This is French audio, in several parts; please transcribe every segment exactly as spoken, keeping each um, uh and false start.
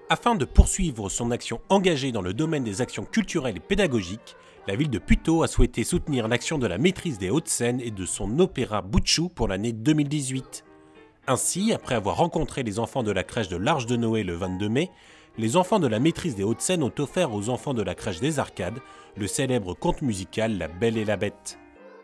Afin de poursuivre son action engagée dans le domaine des actions culturelles et pédagogiques, la ville de Puteaux a souhaité soutenir l'action de la Maîtrise des Hauts-de-Seine et de son opéra Bouchou pour l'année deux mille dix-huit. Ainsi, après avoir rencontré les enfants de la crèche de l'Arche de Noé le vingt-deux mai, les enfants de la Maîtrise des Hauts-de-Seine ont offert aux enfants de la crèche des Arcades le célèbre conte musical La Belle et la Bête.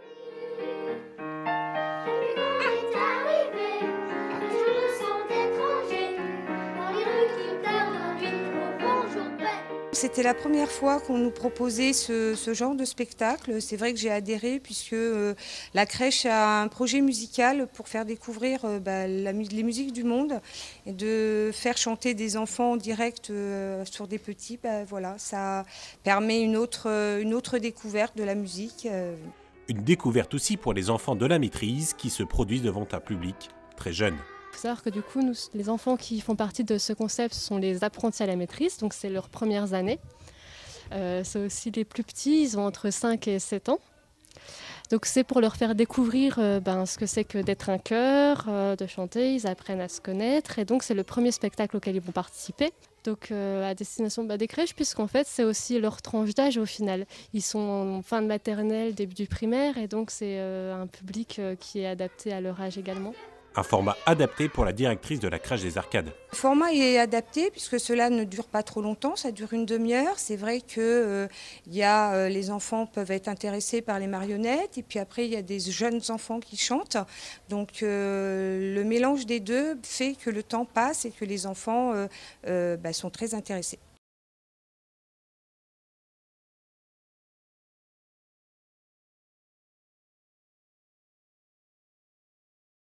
C'était la première fois qu'on nous proposait ce, ce genre de spectacle. C'est vrai que j'ai adhéré puisque euh, la crèche a un projet musical pour faire découvrir euh, bah, la, les musiques du monde et de faire chanter des enfants en direct euh, sur des petits. Bah, voilà, ça permet une autre, une autre découverte de la musique. Euh. Une découverte aussi pour les enfants de la Maîtrise qui se produisent devant un public très jeune. Il faut savoir que du coup, nous, les enfants qui font partie de ce concept sont les apprentis à la maîtrise, donc c'est leurs premières années. Euh, c'est aussi les plus petits, ils ont entre cinq et sept ans. Donc c'est pour leur faire découvrir euh, ben, ce que c'est que d'être un chœur, euh, de chanter, ils apprennent à se connaître. Et donc c'est le premier spectacle auquel ils vont participer. Donc euh, à destination bah, des crèches, puisqu'en fait c'est aussi leur tranche d'âge au final. Ils sont en fin de maternelle, début du primaire, et donc c'est euh, un public euh, qui est adapté à leur âge également. Un format adapté pour la directrice de la crèche des Arcades. Le format est adapté puisque cela ne dure pas trop longtemps, ça dure une demi-heure. C'est vrai que euh, y a, euh, les enfants peuvent être intéressés par les marionnettes et puis après il y a des jeunes enfants qui chantent. Donc euh, le mélange des deux fait que le temps passe et que les enfants euh, euh, bah, sont très intéressés.